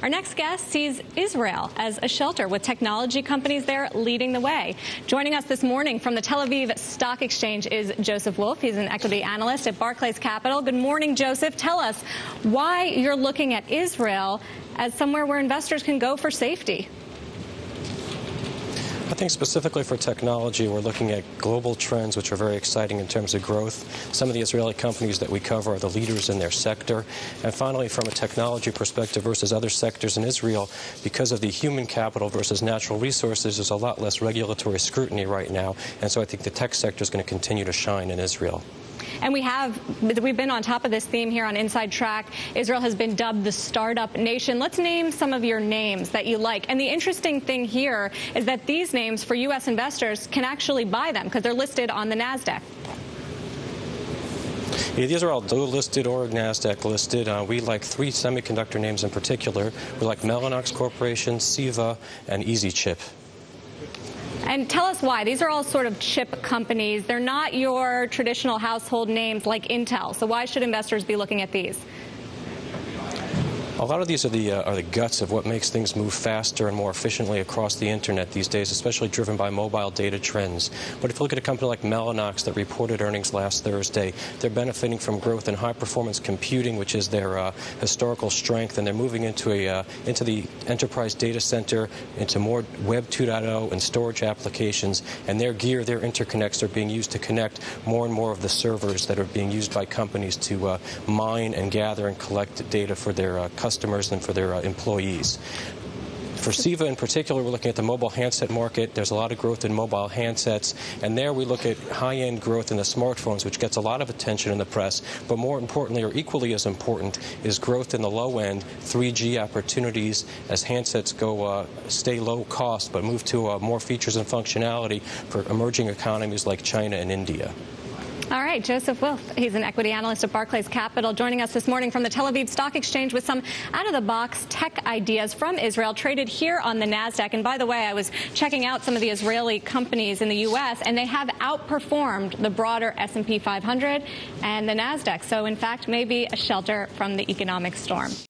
Our next guest sees Israel as a shelter, with technology companies there leading the way. Joining us this morning from the Tel Aviv Stock Exchange is Joseph Wolf. He's an equity analyst at Barclays Capital. Good morning, Joseph. Tell us why you're looking at Israel as somewhere where investors can go for safety. I think specifically for technology, we're looking at global trends which are very exciting in terms of growth. Some of the Israeli companies that we cover are the leaders in their sector. And finally, from a technology perspective versus other sectors in Israel, because of the human capital versus natural resources, there's a lot less regulatory scrutiny right now. And so I think the tech sector is going to continue to shine in Israel. And we've been on top of this theme here on InsideTrack. Israel has been dubbed the startup nation. Let's name some of your names that you like. And the interesting thing here is that these names for U.S. investors can actually buy them because they're listed on the NASDAQ. Yeah, these are all dual listed or NASDAQ listed. We like three semiconductor names in particular. We like Mellanox Corporation, Ceva, and EasyChip. And tell us why. These are all sort of chip companies. They're not your traditional household names like Intel. So why should investors be looking at these? A lot of these are the guts of what makes things move faster and more efficiently across the internet these days, especially driven by mobile data trends. But if you look at a company like Mellanox that reported earnings last Thursday, they're benefiting from growth in high-performance computing, which is their historical strength, and they're moving into the enterprise data center, into more Web 2.0 and storage applications. And their gear, their interconnects, are being used to connect more and more of the servers that are being used by companies to mine and gather and collect data for their customers and for their employees. For Ceva in particular, we're looking at the mobile handset market. There's a lot of growth in mobile handsets, and there we look at high-end growth in the smartphones, which gets a lot of attention in the press. But more importantly, or equally as important, is growth in the low-end 3G opportunities as handsets stay low cost but move to more features and functionality for emerging economies like China and India. All right, Joseph Wolf, he's an equity analyst at Barclays Capital, joining us this morning from the Tel Aviv Stock Exchange with some out-of-the-box tech ideas from Israel, traded here on the NASDAQ. And by the way, I was checking out some of the Israeli companies in the U.S., and they have outperformed the broader S&P 500 and the NASDAQ. So, in fact, maybe a shelter from the economic storm.